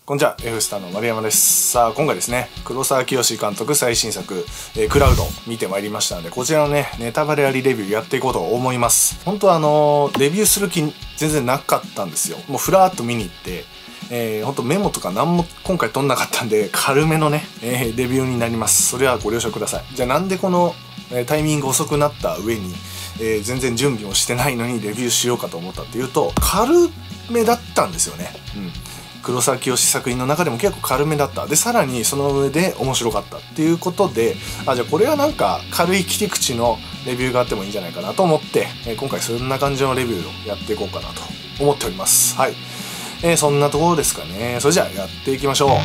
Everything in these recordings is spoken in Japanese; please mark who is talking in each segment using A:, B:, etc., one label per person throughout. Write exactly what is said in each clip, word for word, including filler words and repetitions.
A: こんにちは、F スタの丸山です。さあ、今回ですね、黒沢清監督最新作、えー、クラウド見てまいりましたので、こちらのね、ネタバレありレビューやっていこうと思います。本当はあのー、レビューする気全然なかったんですよ。もうふらーっと見に行って、えー、ほんとメモとか何も今回取んなかったんで、軽めのね、えー、レビューになります。それはご了承ください。じゃあなんでこの、えー、タイミング遅くなった上に、えー、全然準備もしてないのにレビューしようかと思ったっていうと、軽めだったんですよね。うん。黒沢清作品の中でも結構軽めだった。で、さらにその上で面白かったっていうことで、あ、じゃあこれはなんか軽い切り口のレビューがあってもいいんじゃないかなと思って、えー、今回そんな感じのレビューをやっていこうかなと思っております。はい。えー、そんなところですかね。それじゃあやっていきましょう。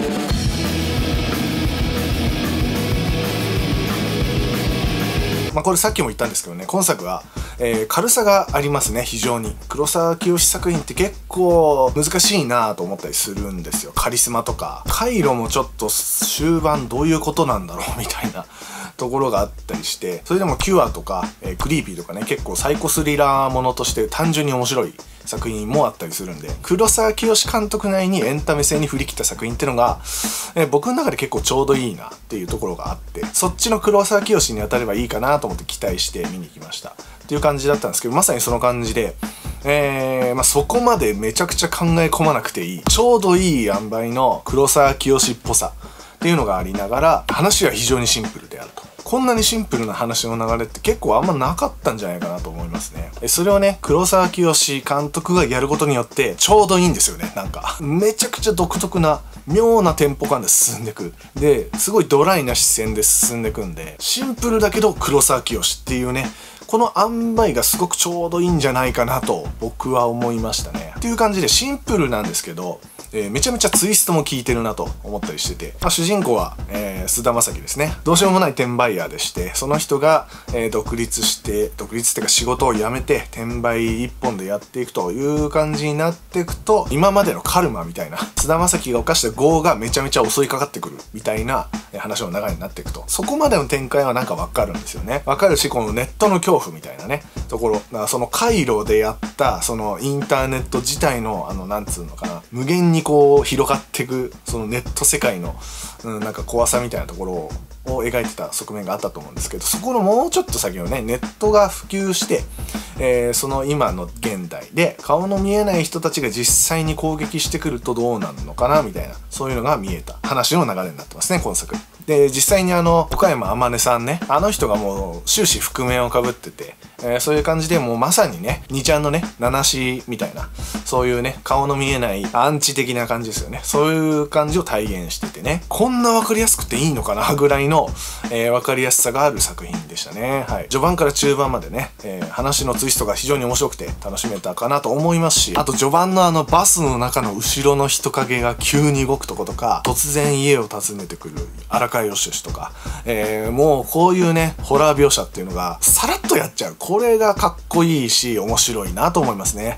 A: まあこれさっきも言ったんですけどね、今作は、えー、軽さがありますね、非常に。黒沢清作品って結構難しいなと思ったりするんですよ。カリスマとか。回路もちょっと終盤どういうことなんだろうみたいなところがあったりして、それでもキュアとか、えー、クリーピーとかね、結構サイコスリラーものとして単純に面白い作品もあったりするんで、黒沢清監督内にエンタメ性に振り切った作品っていうのが、えー、僕の中で結構ちょうどいいなっていうところがあって、そっちの黒沢清に当たればいいかなと思って期待して見に行きましたっていう感じだったんですけど、まさにその感じで、えー、まあ、そこまでめちゃくちゃ考え込まなくていい、ちょうどいい塩梅の黒沢清っぽさっていうのがありながら、話は非常にシンプルであると。こんなにシンプルな話の流れって結構あんまなかったんじゃないかなと思いますね。それをね、黒沢清監督がやることによってちょうどいいんですよね。なんかめちゃくちゃ独特な妙なテンポ感で進んでく。で、すごいドライな視線で進んでくんで、シンプルだけど黒沢清っていうね、この塩梅がすごくちょうどいいんじゃないかなと僕は思いましたね。っていう感じでシンプルなんですけど、えー、めちゃめちゃツイストも効いてるなと思ったりしてて、まあ、主人公は、えー、菅田将暉ですね。どうしようもない転売ヤーでして、その人が、えー、独立して独立っていうか仕事を辞めて転売一本でやっていくという感じになっていくと、今までのカルマみたいな、菅田将暉が犯した業がめちゃめちゃ襲いかかってくるみたいな話の流れになっていくと、そこまでの展開はなんかわかるんですよね。わかるし、このネットの恐怖みたいなねところ、だからその回路でやったそのインターネット自体のあのなんつうのかな、無限にこう広がっていくそのネット世界の、うん、なんか怖さみたいなところをを描いてた側面があったと思うんですけど、そこのもうちょっと先のね、ネットが普及して、えー、その今の現代で顔の見えない人たちが実際に攻撃してくるとどうなるのかなみたいな、そういうのが見えた話の流れになってますね、今作で。実際にあの岡山天音さんね、あの人がもう終始覆面をかぶってて、えー、そういう感じでもうまさにね、にちゃんのね、ナナシみたいな、そういうね、顔の見えないアンチ的な感じですよね。そういう感じを体現しててね、こんな分かりやすくていいのかなぐらいの、えー、分かりやすさがある作品でしたね。はい。序盤から中盤までね、えー、話のツイストが非常に面白くて楽しめたかなと思いますし、あと序盤のあのバスの中の後ろの人影が急に動くとことか、突然家を訪ねてくる荒川よしよしとか、えー、もうこういうね、ホラー描写っていうのがさらっとやっちゃう。これがかっこいいし面白いなと思いますね。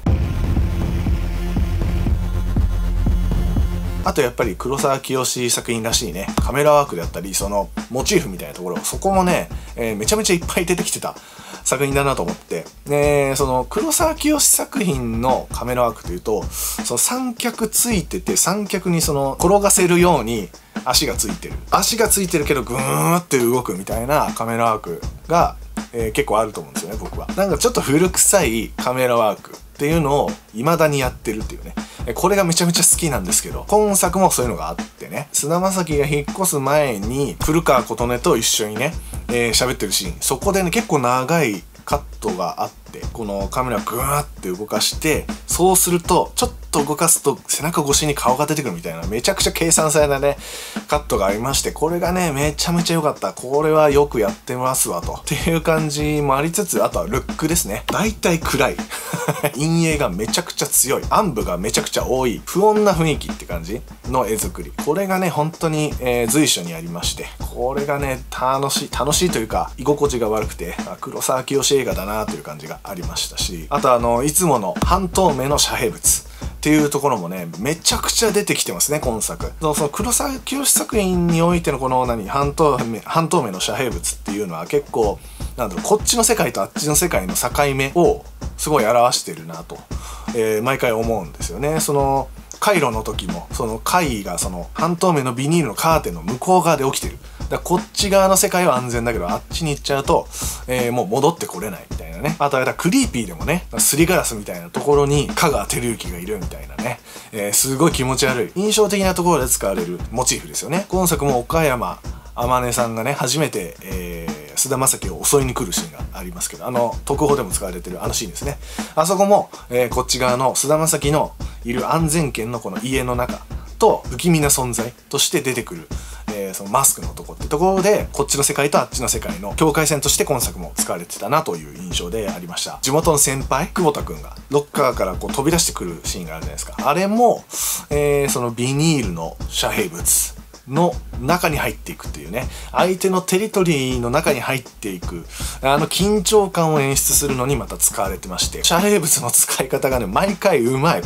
A: あとやっぱり黒沢清作品らしいね、カメラワークであったり、そのモチーフみたいなところ、そこもね、えー、めちゃめちゃいっぱい出てきてた作品だなと思って、ね、その黒沢清作品のカメラワークというと、その三脚ついてて、三脚にその転がせるように足がついてる。足がついてるけどグーンって動くみたいなカメラワークが、えー、結構あると思うんですよね、僕は。なんかちょっと古臭いカメラワークっていうのを未だにやってるっていうね。これがめちゃめちゃ好きなんですけど、今作もそういうのがあってね、菅田将暉が引っ越す前に古川琴音と一緒にね、えー、喋ってるシーン、そこでね、結構長いカットがあって、このカメラをグーって動かして、そうするとちょっと動かすと背中越しに顔が出てくるみたいな、めちゃくちゃ計算されたねカットがありまして、これがねめちゃめちゃ良かった。これはよくやってますわとっていう感じもありつつ、あとはルックですね。だいたい暗い陰影がめちゃくちゃ強い、暗部がめちゃくちゃ多い、不穏な雰囲気って感じの絵作り、これがね本当に、えー、随所にありまして、これがね楽しい楽しいというか居心地が悪くて、黒沢清映画だなという感じがありましたし、あとあのいつもの半透明の遮蔽物っていうところもねめちゃくちゃ出てきてますね、今作。そのその黒沢清作品においてのこの何半透明半透明の遮蔽物っていうのは結構なんだろう、こっちの世界とあっちの世界の境目をすごい表してるなと、えー、毎回思うんですよね。その回路の時もその回がその半透明のビニールのカーテンの向こう側で起きてる。だからこっち側の世界は安全だけど、あっちに行っちゃうと、えー、もう戻ってこれないみたいなね。あとはクリーピーでもね、すりガラスみたいなところに香川照之がいるみたいなね、えー、すごい気持ち悪い印象的なところで使われるモチーフですよね。今作も岡山天音さんがね初めて、えー、菅田将暉を襲いに来るシーンがありますけど、あの特報でも使われてるあのシーンですね。あそこも、えー、こっち側の菅田将暉のいる安全圏のこの家の中と不気味な存在として出てくる、えー、そのマスクの男ってところで、こっちの世界とあっちの世界の境界線として今作も使われてたなという印象でありました。地元の先輩久保田くんがロッカーからこう飛び出してくるシーンがあるじゃないですか。あれも、えー、そのビニールの遮蔽物の中に入っていくっていうね、相手のテリトリーの中に入っていくあの緊張感を演出するのにまた使われてまして、遮蔽物の使い方がね毎回うまい。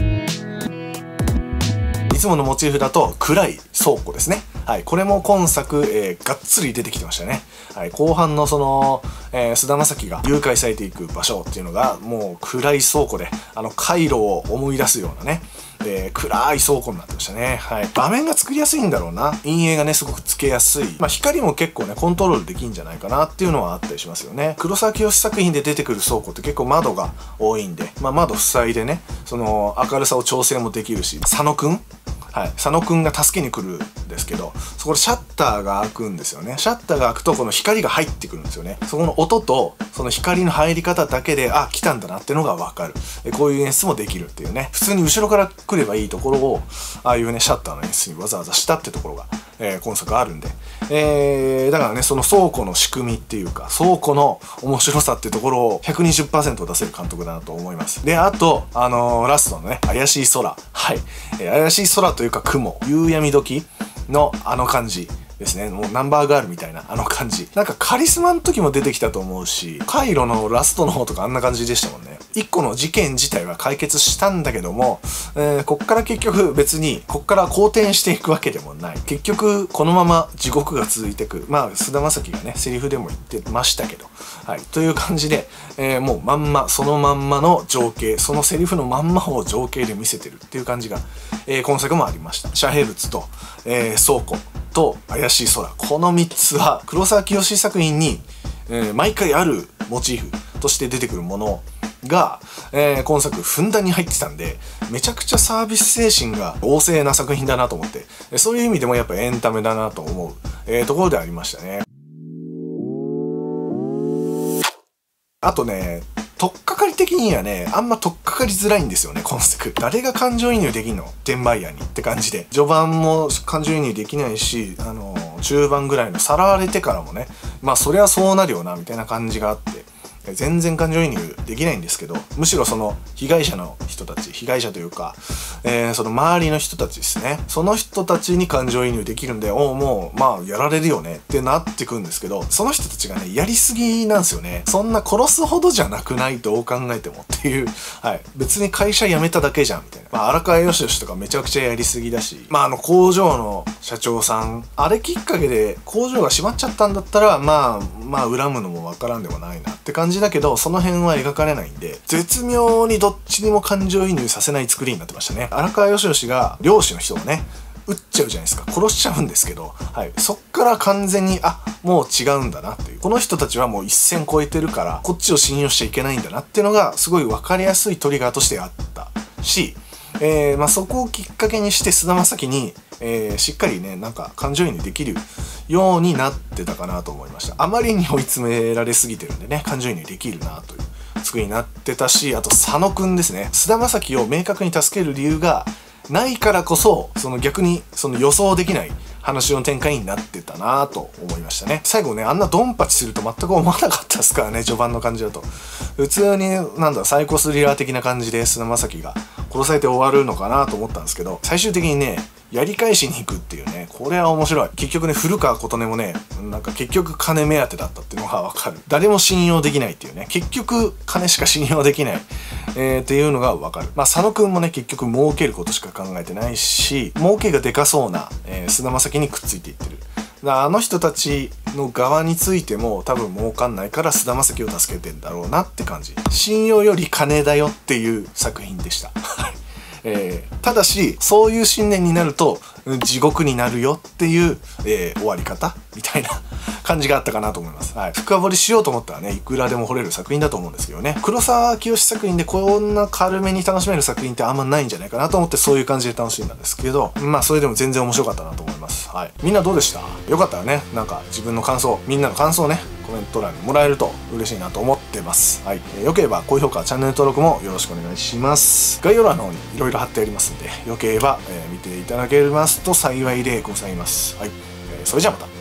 A: いつものモチーフだと暗い倉庫ですね。はい、これも今作、えー、がっつり出てきてましたね。はい、後半のその、えー、菅田将暉が誘拐されていく場所っていうのがもう暗い倉庫で、あの回路を思い出すようなね、えー、暗い倉庫になってましたね。はい、場面が作りやすいんだろうな。陰影がねすごくつけやすい。まあ光も結構ねコントロールできんじゃないかなっていうのはあったりしますよね。黒沢清作品で出てくる倉庫って結構窓が多いんで、まあ窓塞いでね、その明るさを調整もできるし、佐野くんはい、佐野くんが助けに来るんですけど、そこでシャッターが開くんですよね。シャッターが開くとこの光が入ってくるんですよね。そこの音とその光の入り方だけで、あ、来たんだなっていうのが分かる。こういう演出もできるっていうね。普通に後ろから来ればいいところを、ああいうねシャッターの演出にわざわざしたってところが、えー、今作あるんで、えー、だからねその倉庫の仕組みっていうか倉庫の面白さっていうところを ひゃくにじゅっパーセント 出せる監督だなと思います。で、あとあのー、ラストのね怪しい空、はい、えー、怪しい空というか雲、夕闇時のあの感じですね。もうナンバーガールみたいなあの感じ、なんかカリスマの時も出てきたと思うし、カイロのラストの方とかあんな感じでしたもんね。一個の事件自体は解決したんだけども、えー、こっから結局別にこっから好転していくわけでもない。結局このまま地獄が続いていく。まあ菅田将暉がねセリフでも言ってましたけど、はい、という感じで、えー、もうまんまそのまんまの情景、そのセリフのまんまを情景で見せてるっていう感じが、えー、今作もありました。遮蔽物と、えー、倉庫と怪しい空、このみっつは黒沢清作品に、えー、毎回あるモチーフとして出てくるものが、えー、今作ふんだんに入ってたんで、めちゃくちゃサービス精神が旺盛な作品だなと思って、そういう意味でもやっぱエンタメだなと思う、えー、ところでありましたね。あとね、取っかかり的にはね、あんま取っかかりづらいんですよね、今作。誰が感情移入できんの？転売屋にって感じで。序盤も感情移入できないし、あのー、中盤ぐらいのさらわれてからもね、まあそりゃそうなるよな、みたいな感じがあって、全然感情移入できないんですけど、むしろその被害者の人たち、被害者というか、えー、その周りの人たちですね。その人たちに感情移入できるんで、おうもう、まあ、やられるよねってなってくんですけど、その人たちがね、やりすぎなんですよね。そんな殺すほどじゃなくない？どう考えてもっていう。はい。別に会社辞めただけじゃん、みたいな。まあ、荒川よしよしとかめちゃくちゃやりすぎだし、まあ、あの、工場の社長さん、あれきっかけで工場が閉まっちゃったんだったら、まあ、まあ、恨むのもわからんでもないなって感じだけど、その辺は描かれないんで、絶妙にどっちにも感情移入させない作りになってましたね。荒川よしよしが漁師の人をね、撃っちゃうじゃないですか。殺しちゃうんですけど、はい。そっから完全に、あ、もう違うんだなっていう。この人たちはもう一線越えてるから、こっちを信用しちゃいけないんだなっていうのが、すごい分かりやすいトリガーとしてあったし、えー、まあそこをきっかけにして菅田将暉に、えー、しっかりね、なんか感情移入できるようになってたかなと思いました。あまりに追い詰められすぎてるんでね、感情移入できるなという作りになってたし、あと佐野くんですね。菅田将暉を明確に助ける理由がないからこそ、その逆にその予想できない話の展開になってたなと思いましたね。最後ね、あんなドンパチすると全く思わなかったですからね、序盤の感じだと。普通に、なんだ、サイコスリラー的な感じで菅田将暉が殺されて終わるのかなと思ったんですけど、最終的にね、やり返しに行くっていうね、これは面白い。結局ね、古川琴音もね、なんか結局金目当てだったっていうのがわかる。誰も信用できないっていうね、結局金しか信用できない、えー、っていうのがわかる。まあ佐野くんもね、結局儲けることしか考えてないし、儲けがでかそうな、えー、菅田将暉にくっついていってる。だからあの人たちの側についても多分儲かんないから菅田将暉を助けてんだろうなって感じ。信用より金だよっていう作品でした。 えー、ただしそういう信念になると地獄になるよっていう、えー、終わり方みたいな感じがあったかなと思います。はい、深掘りしようと思ったらねいくらでも掘れる作品だと思うんですけどね、黒沢清作品でこんな軽めに楽しめる作品ってあんまないんじゃないかなと思って、そういう感じで楽しんだんですけど、まあそれでも全然面白かったなと思います。はい、みんなどうでした？よかったらね、なんか自分の感想、みんなの感想をねコメント欄にもらえると嬉しいなと思ってます。はい、えー、よければ高評価、チャンネル登録もよろしくお願いします。概要欄の方にいろいろ貼ってありますんで、よければ、えー、見ていただけますと幸いでございます。はい、えー、それじゃあまた。